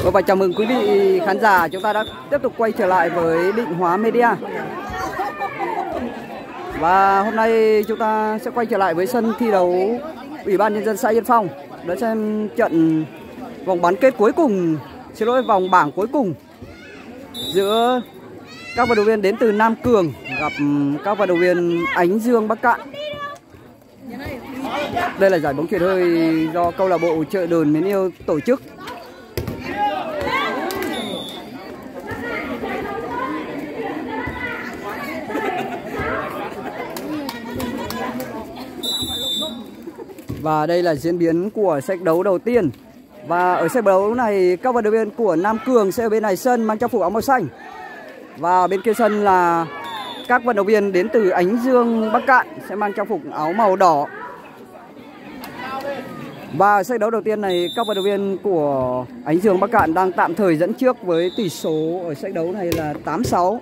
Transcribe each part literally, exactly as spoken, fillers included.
Và chào mừng quý vị khán giả, chúng ta đã tiếp tục quay trở lại với Định Hóa Media. Và hôm nay chúng ta sẽ quay trở lại với sân thi đấu Ủy ban Nhân dân xã Yên Phong để xem trận vòng bán kết cuối cùng, xin lỗi vòng bảng cuối cùng giữa các vận động viên đến từ Nam Cường gặp các vận động viên Ánh Dương Bắc Cạn. Đây là giải bóng chuyền hơi do câu lạc bộ Chợ Đồn Mến Yêu tổ chức. Và đây là diễn biến của set đấu đầu tiên. Và ở set đấu này các vận động viên của Nam Cường sẽ ở bên này sân mang trang phục áo màu xanh. Và bên kia sân là các vận động viên đến từ Ánh Dương Bắc Cạn sẽ mang trang phục áo màu đỏ. Và ở set đấu đầu tiên này các vận động viên của Ánh Dương Bắc Cạn đang tạm thời dẫn trước với tỷ số ở set đấu này là tám sáu.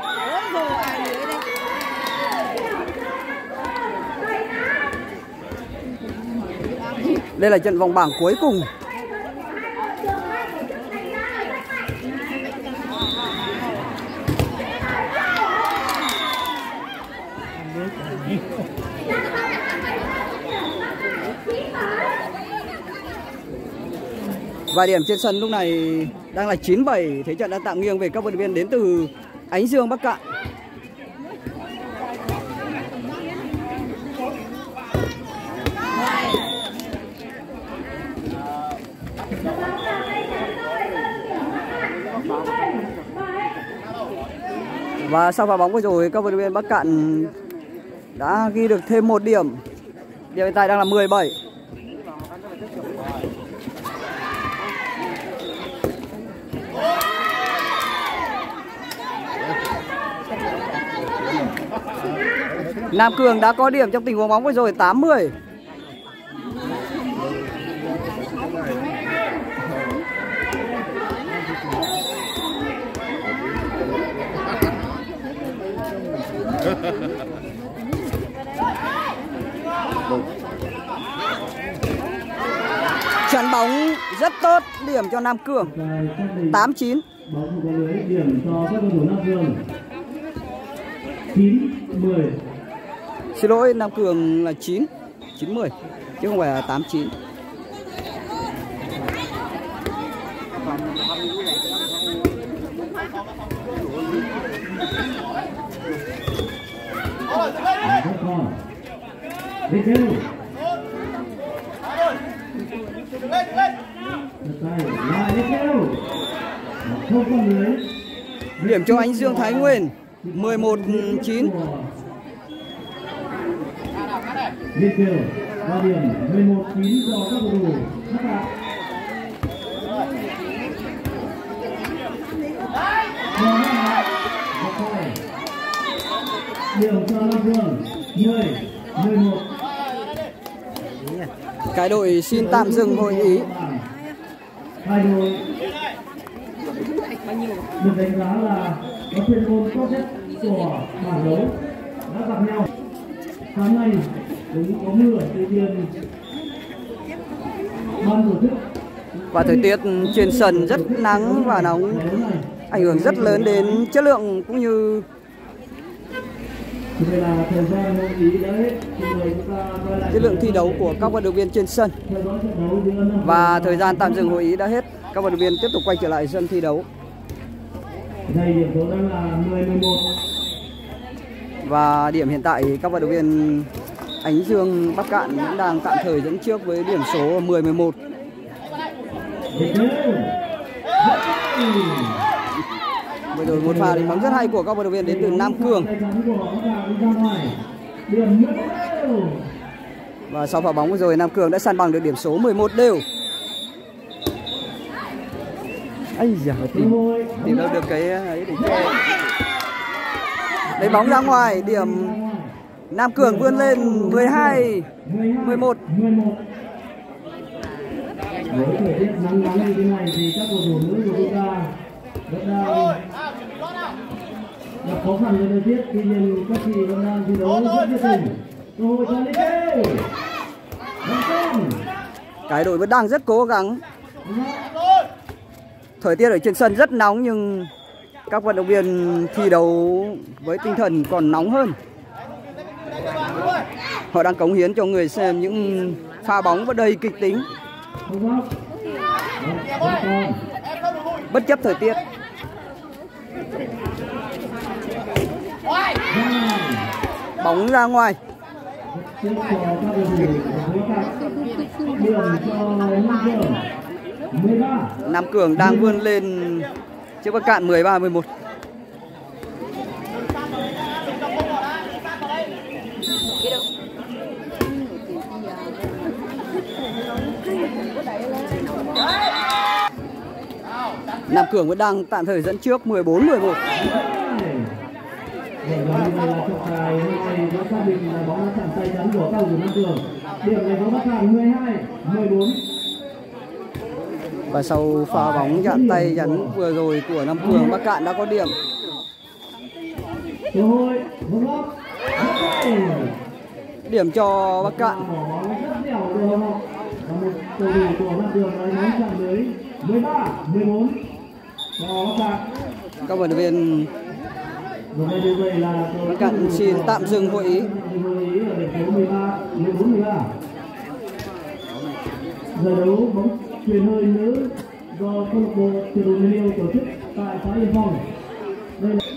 Đây là trận vòng bảng cuối cùng. Và điểm trên sân lúc này đang là chín bảy, thế trận đang tạm nghiêng về các vận động viên đến từ Ánh Dương Bắc Cạn. Và sau pha bóng vừa rồi các vận động viên Bắc Cạn đã ghi được thêm một điểm. Điểm hiện tại đang là mười bảy. Nam Cường đã có điểm trong tình huống bóng vừa rồi tám mười. Chắn bóng rất tốt, điểm cho Nam Cường tám chín. Bóng có lưới, điểm cho các cầu thủ Nam Cường chín mười. Xin lỗi, Nam Cường là chín chín mười chứ không phải là tám chín. Điểm cho Ánh Dương Thái Nguyên mười một chín. Liên kiều và điểm mười một chín cho các cầu thủ Bắc Cạn. Điểm cho Nam Cường mười mười một. Cái đội xin tạm dừng hội ý. Hai đội được đánh giá là có chuyên môn tốt nhất của bảng đấu đã gặp nhau. Sáng nay cũng có mưa, tuy nhiên ban tổ chức và thời tiết trên sân rất nắng và nóng, ảnh hưởng rất lớn đến chất lượng cũng như chất lượng thi đấu của các vận động viên trên sân. Và thời gian tạm dừng hội ý đã hết, các vận động viên tiếp tục quay trở lại sân thi đấu. Và điểm hiện tại các vận động viên Ánh Dương Bắc Cạn vẫn đang tạm thời dẫn trước với điểm số mười mười một. Vừa rồi một pha đánh bóng rất hay của các vận động viên đến từ Nam Cường. Và sau pha bóng vừa rồi Nam Cường đã san bằng được điểm số mười một đều. Ây da, tìm, tìm đâu được cái ấy để che. Lấy bóng ra ngoài, điểm Nam Cường vươn lên mười hai mười một. Với thời tiết nắng nắng như thế này thì các cầu thủ nữ của chúng ta vẫn đang gặp khó khăn với thời tiết, tuy nhiên các chị vẫn đang thi đấu rất nhiệt tình. Cơ hội cho Lý Kêu. Cái đội vẫn đang rất cố gắng. Thời tiết ở trên sân rất nóng nhưng các vận động viên thi đấu với tinh thần còn nóng hơn. Họ đang cống hiến cho người xem những pha bóng và đầy kịch tính, bất chấp thời tiết. Bóng ra ngoài. Nam Cường đang vươn lên trước Bắc Cạn mười ba mười một. Nam Cường vẫn đang tạm thời dẫn trước mười bốn mười một. Và sau pha bóng chạm tay chắn vừa rồi của Nam Cường, Bắc Cạn đã có điểm. Điểm cho Bắc Cạn. Các vận động viên Bắc Cạn xin tạm dừng hội ý. Giải đấu bóng chuyền hơi nữ do câu lạc bộ Chợ Đồn Mến Yêu tổ chức tại xã Yên Phong. Đây là...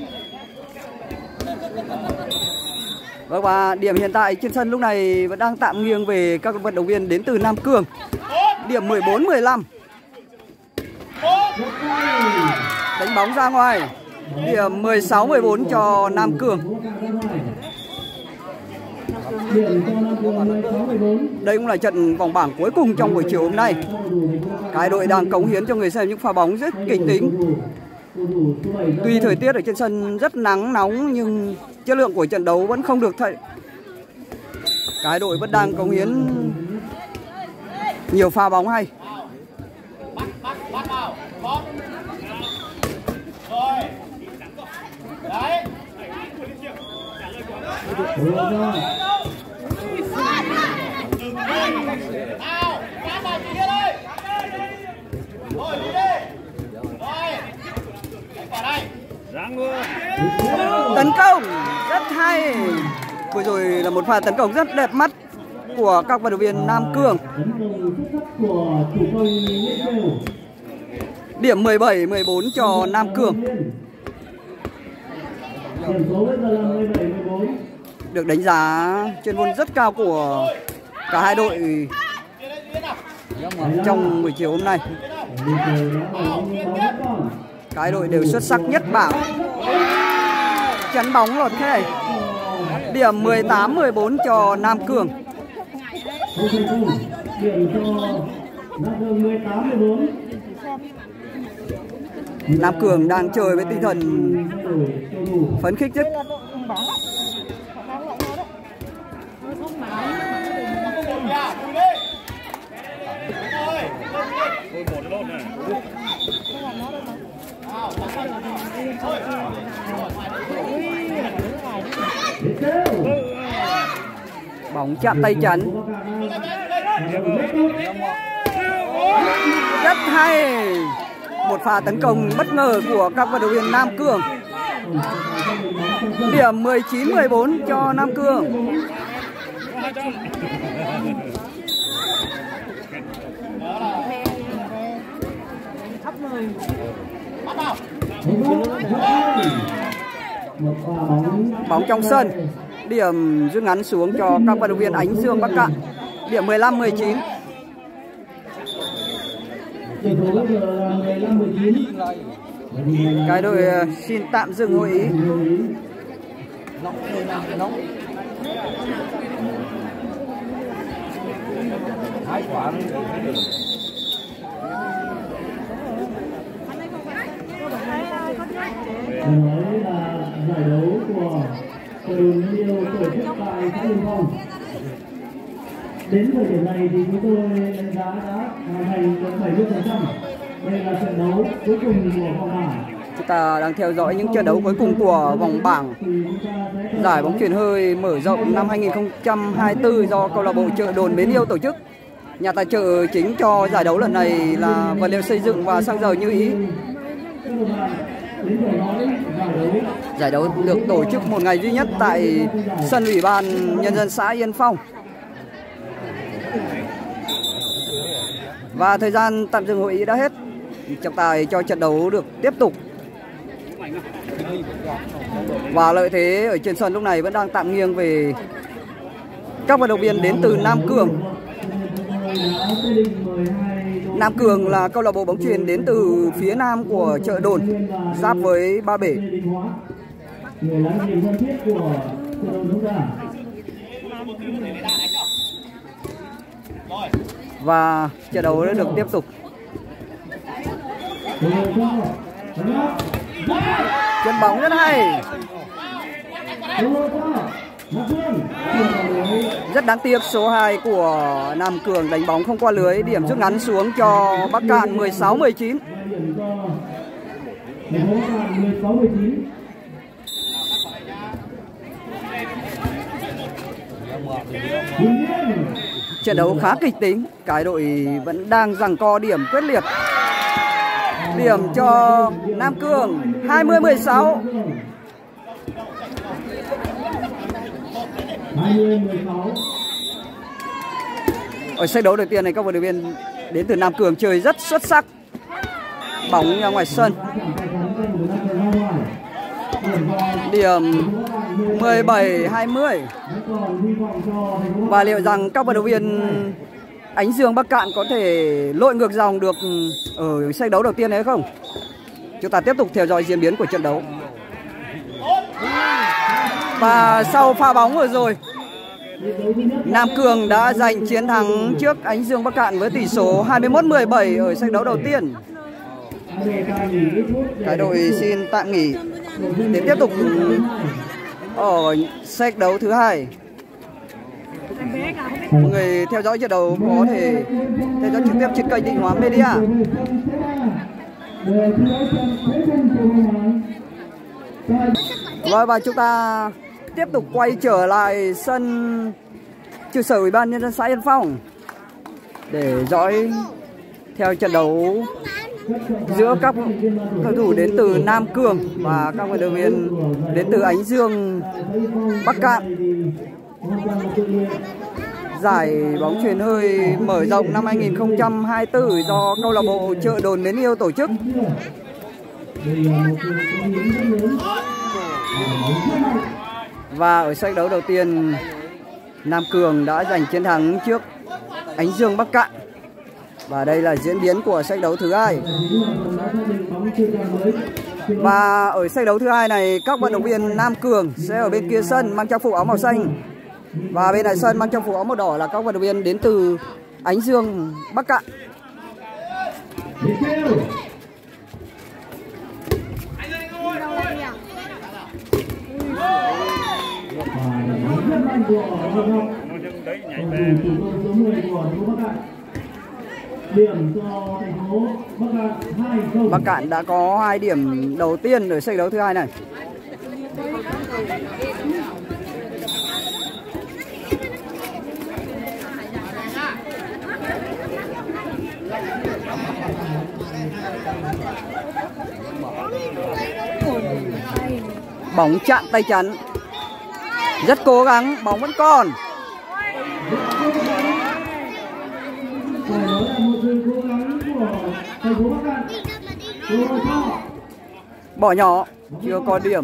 Vâng, và điểm hiện tại trên sân lúc này vẫn đang tạm nghiêng về các vận động viên đến từ Nam Cường. Điểm mười bốn mười lăm. Đánh bóng ra ngoài. Điểm mười sáu mười bốn cho Nam Cường. Đây cũng là trận vòng bảng cuối cùng trong buổi chiều hôm nay. Cái đội đang cống hiến cho người xem những pha bóng rất kịch tính. Tuy thời tiết ở trên sân rất nắng nóng nhưng chất lượng của trận đấu vẫn không được thay. Cái đội vẫn đang cống hiến nhiều pha bóng hay. Tấn công rất hay. Vừa rồi là một pha tấn công rất đẹp mắt của các vận động viên Nam Cường. Điểm mười bảy mười bốn cho Nam Cường. Được đánh giá chuyên môn rất cao của cả hai đội trong buổi chiều hôm nay. Cả hai đội đều xuất sắc nhất bảng. Chắn bóng lọt thế này. Điểm mười tám mười bốn cho Nam Cường. Nam Cường đang chơi với tinh thần phấn khích nhất. Bóng chạm tay chắn. Rất hay. Một pha tấn công bất ngờ của các vận động viên Nam Cường. Điểm mười chín mười bốn cho Nam Cường. Bóng trong sân. Điểm rút ngắn xuống cho các vận động viên Ánh Dương Bắc Cạn. Điểm mười lăm mười chín. Cái đội xin tạm dừng hội ý. Nói là giải đấu của Chợ Đồn Mến Yêu tổ chức tại xã Yên Phong. Đến thời điểm này thì chúng tôi đánh giá đã hoàn thành được bảy mươi phần trăm. Đây là trận đấu cuối cùng của vòng bảng. Chúng ta đang theo dõi những trận đấu cuối cùng của vòng bảng giải bóng chuyền hơi mở rộng năm hai nghìn không trăm hai mươi tư do câu lạc bộ Chợ Đồn Mến Yêu tổ chức. Nhà tài trợ chính cho giải đấu lần này là vật liệu xây dựng và xăng dầu Như Ý. Giải đấu được tổ chức một ngày duy nhất tại sân Ủy ban Nhân dân xã Yên Phong. Và thời gian tạm dừng hội ý đã hết. Trọng tài cho trận đấu được tiếp tục. Và lợi thế ở trên sân lúc này vẫn đang tạm nghiêng về các vận động viên đến từ Nam Cường. Nam Cường là câu lạc bộ bóng chuyền đến từ phía nam của chợ Đồn, giáp với Ba Bể. Và trận đấu đã được tiếp tục. Chân bóng rất hay. Rất đáng tiếc số hai của Nam Cường đánh bóng không qua lưới, điểm rút ngắn xuống cho Bắc Cạn mười sáu mười chín. Trận đấu khá kịch tính, cái đội vẫn đang giằng co điểm quyết liệt. Điểm cho Nam Cường hai mươi mười sáu. Ở set đấu đầu tiên này các vận động viên đến từ Nam Cường chơi rất xuất sắc. Bóng ra ngoài sân. Điểm mười bảy hai mươi. Và liệu rằng các vận động viên Ánh Dương Bắc Cạn có thể lội ngược dòng được ở set đấu đầu tiên hay không? Chúng ta tiếp tục theo dõi diễn biến của trận đấu. Và sau pha bóng vừa rồi, Nam Cường đã giành chiến thắng trước Ánh Dương Bắc Cạn với tỷ số hai mươi mốt mười bảy ở set đấu đầu tiên. Cái đội xin tạm nghỉ để tiếp tục ở set đấu thứ hai. Mọi người theo dõi trận đấu có thể theo dõi trực tiếp trên kênh Định Hóa Media. Và, và chúng ta tiếp tục quay trở lại sân trụ sở Ủy ban Nhân dân xã Yên Phong để dõi theo trận đấu giữa các cầu thủ đến từ Nam Cường và các vận động viên đến từ Ánh Dương Bắc Cạn. Giải bóng chuyền hơi mở rộng năm hai nghìn không trăm hai mươi tư do câu lạc bộ Chợ Đồn Mến Yêu tổ chức. Và ở set đấu đầu tiên, Nam Cường đã giành chiến thắng trước Ánh Dương Bắc Cạn. Và đây là diễn biến của set đấu thứ hai. Và ở set đấu thứ hai này, các vận động viên Nam Cường sẽ ở bên kia sân mang trang phục áo màu xanh. Và bên này sân mang trang phục áo màu đỏ là các vận động viên đến từ Ánh Dương Bắc Cạn. Bắc Cạn đã có hai điểm đầu tiên ở set đấu thứ hai này. Bóng chạm tay chắn. Rất cố gắng, bóng vẫn còn. Bỏ nhỏ, chưa có điểm.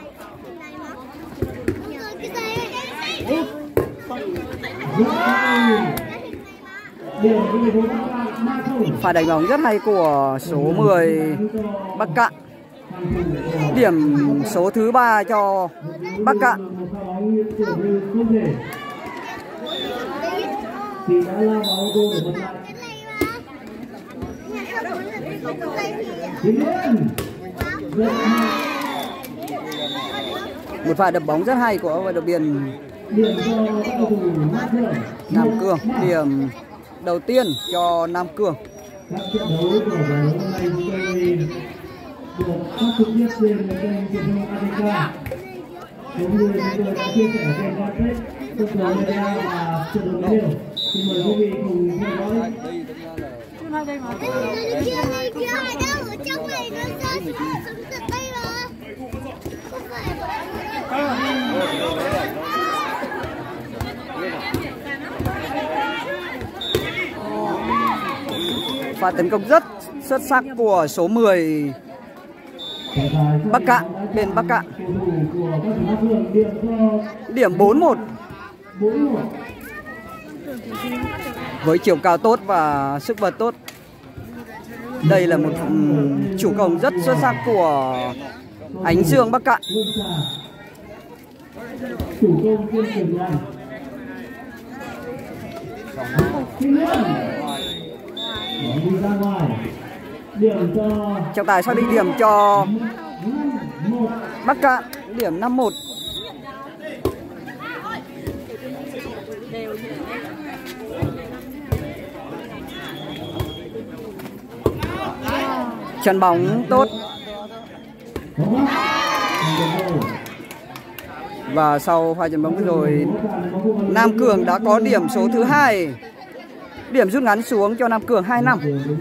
Pha đánh bóng rất hay của số mười Bắc Cạn. Điểm số thứ ba cho Bắc Cạn. Một pha đập bóng rất hay của vận động viên Nam Cường. Điểm đầu tiên cho Nam Cường. Các trận đấu của giải đấu hôm nay chúng tôi được phát trực tiếp trên kênh truyền thông a tê ca, cũng như chúng tôi đã chia sẻ trên fanpage Sân Khấu Media và Chợ Đồn Mến Yêu. Xin mời quý vị cùng theo dõi. Pha tấn công rất xuất sắc của số mười Bắc Cạn, bên Bắc Cạn. Điểm bốn một. Với chiều cao tốt và sức bật tốt. Đây là một chủ công rất xuất sắc của Ánh Dương Bắc Cạn. Chủ công kiêm trưởng đoàn. Đi ra ngoài. Điểm cho trọng tài xác định điểm cho Bắc Cạn, điểm năm một. Chuyền bóng tốt. Và sau pha chuyền bóng vừa rồi, Nam Cường đã có điểm số thứ hai. Điểm rút ngắn xuống cho Nam Cường hai năm.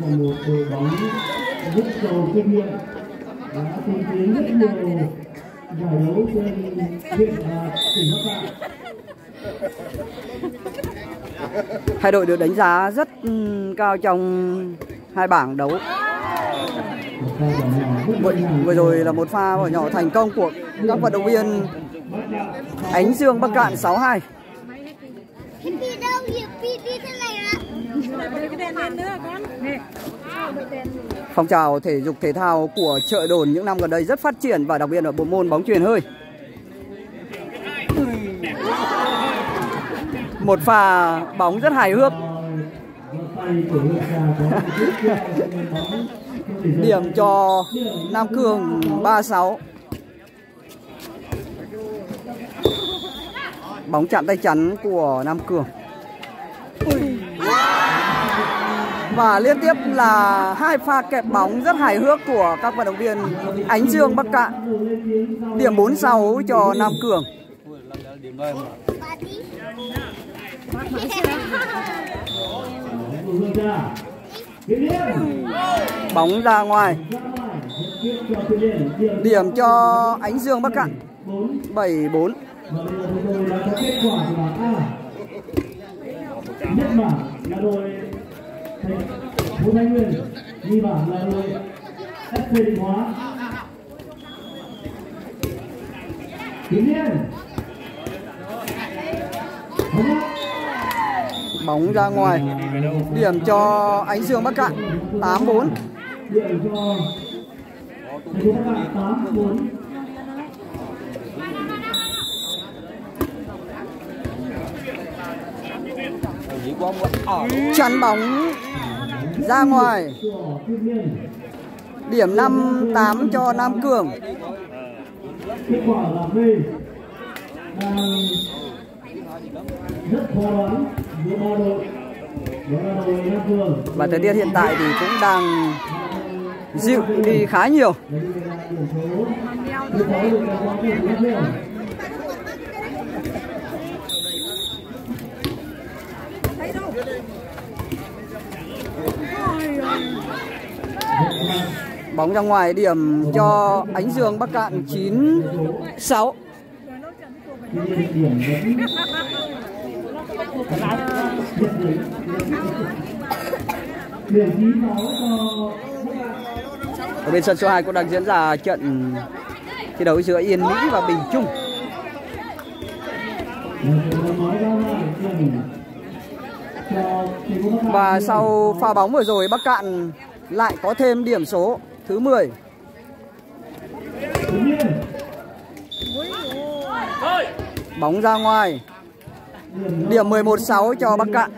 Hai đội được đánh giá rất cao trong hai bảng đấu. Vừa, vừa rồi là một pha bỏ nhỏ thành công của các vận động viên Ánh Dương Bắc Cạn sáu hai. Phong trào thể dục thể thao của Chợ Đồn những năm gần đây rất phát triển, và đặc biệt là bộ môn bóng chuyền hơi. Một pha bóng rất hài hước. Điểm cho Nam Cường ba sáu. Bóng chạm tay chắn của Nam Cường. Và liên tiếp là hai pha kẹp bóng rất hài hước của các vận động viên Ánh Dương Bắc Cạn. Điểm bốn sáu cho Nam Cường. Bóng ra ngoài. Điểm cho Ánh Dương Bắc Cạn bảy bốn. Nhất bảng là đội Thành Thái Nguyên, nhì bảng là đội ép xê Định Hóa. Tiến Liên. Bóng ra ngoài. Điểm cho Ánh Dương Bắc Cạn tám bốn. Điểm cho Thành phố Bắc Cạn tám bốn. Chắn bóng ra ngoài. Điểm năm tám cho Nam Cường. Kết quả là B đang rất khó đoán giữa ba đội. Đó là đội Nam Cường. Và thời tiết hiện tại thì cũng đang dịu đi khá nhiều. Bóng ra ngoài, điểm cho Ánh Dương Bắc Cạn chín sáu. Ở bên sân số hai cũng đang diễn ra trận thi đấu giữa Yên Mỹ và Bình Trung. Và sau pha bóng vừa rồi, Bắc Cạn lại có thêm điểm số thứ mười. Bóng ra ngoài. Điểm mười một sáu cho Bắc Cạn.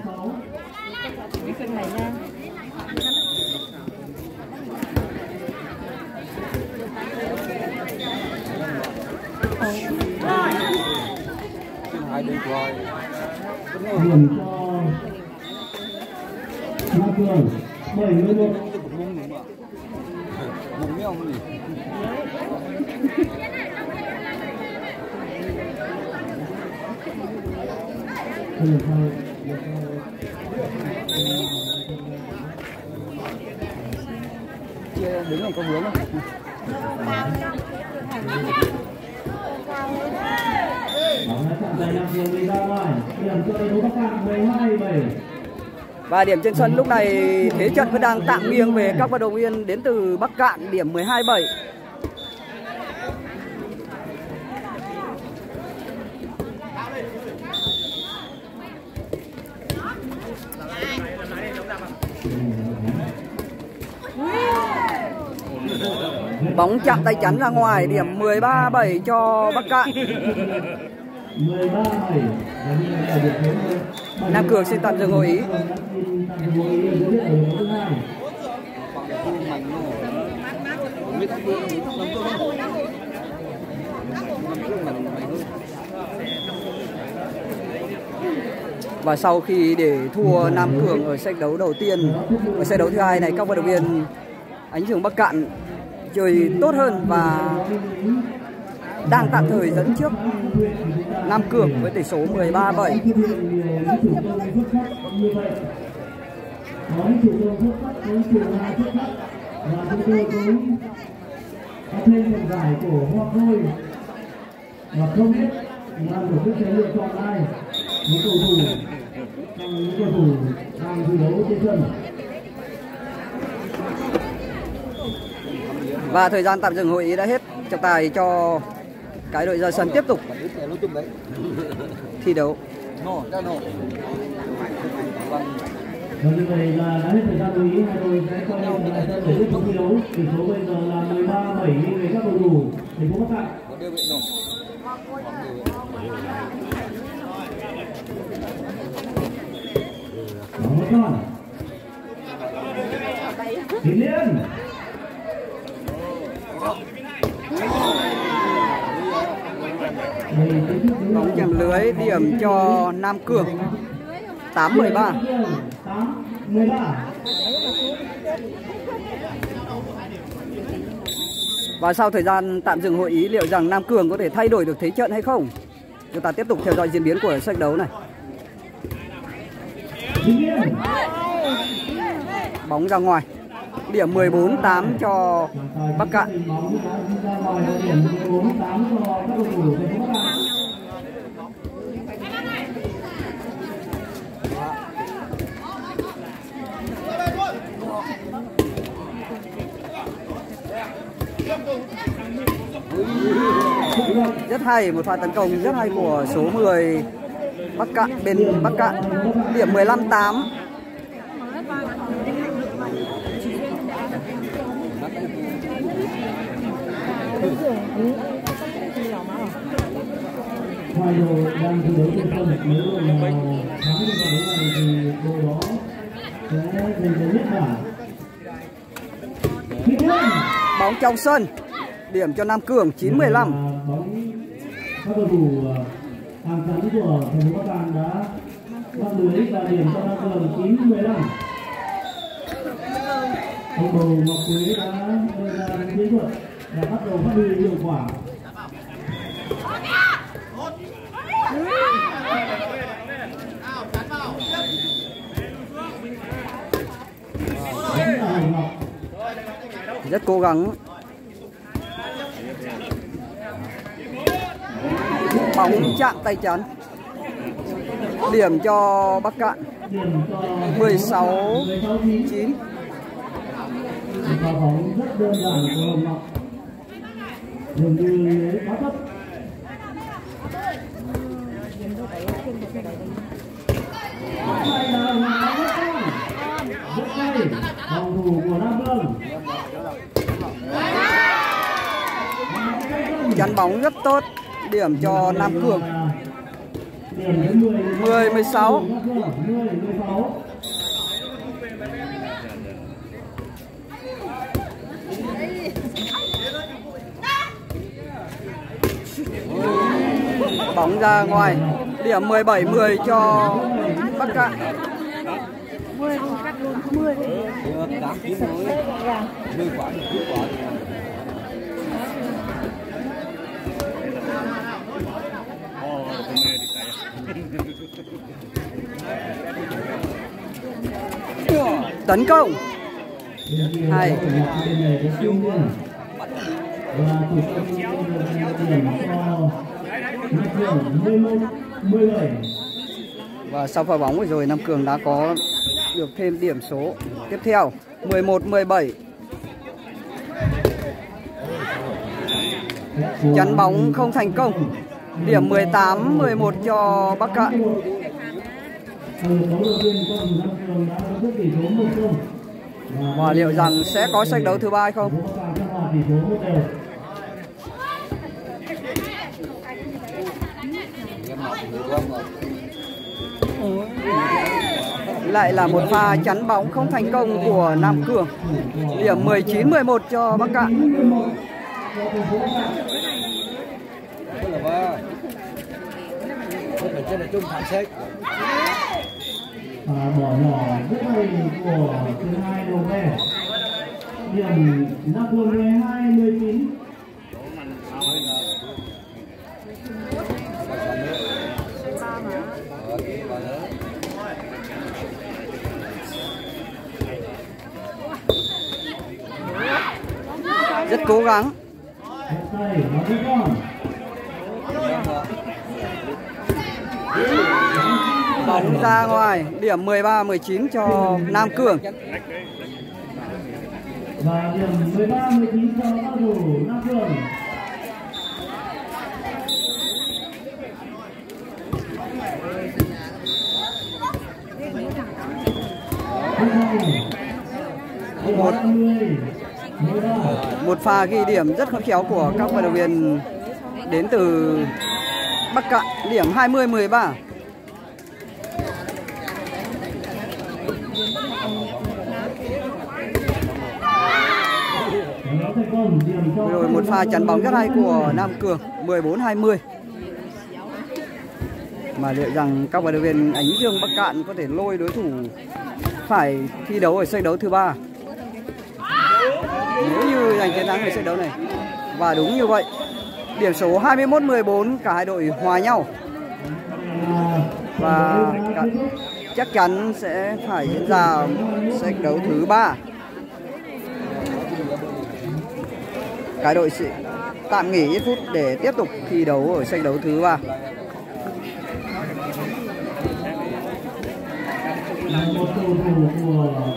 Điểm cho Nam Cường bảy mươi mốt. Chia đứng này có vướng không? Và điểm trên sân lúc này thế trận vẫn đang tạm nghiêng về các vận động viên đến từ Bắc Cạn, điểm mười hai bảy. Bóng chạm tay chắn ra ngoài, điểm mười ba bảy cho Bắc Cạn. Nam Cường xin tạm dừng hội ý. Và sau khi để thua Nam Cường ở set đấu đầu tiên, ở set đấu thứ hai này, các vận động viên Ánh Trường Bắc Cạn chơi tốt hơn và đang tạm thời dẫn trước Nam Cường với tỷ số mười ba bảy. Và không biết là tổ chức sẽ lựa chọn ai những cầu thủ những cầu thủ đang thi đấu trên sân. Và thời gian tạm dừng hội ý đã hết, trọng tài cho cái đội ra sân tiếp tục thi đấu. Và như vậy là đã hết thời gian hội ý, hai đội sẽ quay lại sân để tiếp tục thi đấu. Tỷ số bây giờ là mười ba bảy về các cầu thủ thành phố Bắc Cạn. Bóng một con. Tiến Liên. Bóng chạm lưới, điểm cho Nam Cường tám mười ba. Và sau thời gian tạm dừng hội ý, liệu rằng Nam Cường có thể thay đổi được thế trận hay không? Chúng ta tiếp tục theo dõi diễn biến của set đấu này. Bóng ra ngoài, điểm mười bốn tám cho Bắc Cạn. Rất hay, một pha tấn công rất hay của số mười Bắc Cạn, bên Bắc Cạn, điểm mười lăm tám. Hai đội đang thi đấu trên sân, nếu đội nào thắng được trận đấu này thì đội đó sẽ giành được nhất bảng. Bóng trong sân, điểm cho Nam Cường chín mười lăm. Bóng các cầu thủ hàng chắn của thành phố Bắc Cạn đã bắt lưới và điểm cho Nam Cường chín mười lăm. Ông Bầu Ngọc Quế đã đưa ra những chiến thuật và bắt đầu phát huy hiệu quả. Rất cố gắng. Bóng chạm tay chắn, điểm cho Bắc Cạn mười sáu chín. Pha bóng rất đơn giản của Hồng Ngọc, dường như quá thấp. Rất hay, phòng thủ của Nam Vương. Chắn bóng rất tốt, điểm cho Nam Cường mười mười sáu. Bóng ra ngoài, điểm mười bảy mười cho Bắc Cạn. Tấn công. Hay. Và thủ công điểm cho Nam Cường mười một mười bảy. Và sau pha bóng vừa rồi Nam Cường đã có được thêm điểm số tiếp theo mười một mười bảy. Chắn bóng không thành công. Điểm mười tám mười một cho Bắc Cạn. Và liệu rằng sẽ có sách đấu thứ ba hay không? Lại là một pha chắn bóng không thành công của Nam Cường. Điểm mười chín mười một cho Bắc Cạn. À, bỏ nhỏ rất hay của thứ hai đầu về. Điểm Nam Cường mười hai mười chín. Rất cố gắng. Bóng ra ngoài. Điểm mười ba mười chín cho Nam Cường. Và điểm mười ba mười chín cho các thủ Nam Cường. Một, một pha ghi điểm rất khôn khéo của các vận động viên đến từ Bắc Cạn. Điểm hai mươi mười ba. Rồi một pha chắn bóng rất hay của Nam Cường. Mười bốn hai mươi. Mà liệu rằng các vận động viên Ánh Dương Bắc Cạn có thể lôi đối thủ phải thi đấu ở set đấu thứ ba nếu như giành chiến thắng ở set đấu này. Và đúng như vậy, điểm số hai mươi mốt mười bốn, cả hai đội hòa nhau. Và cả, chắc chắn sẽ phải diễn ra set đấu thứ ba. Cả đội sẽ tạm nghỉ ít phút để tiếp tục thi đấu ở set đấu thứ ba. Một cầu thủ của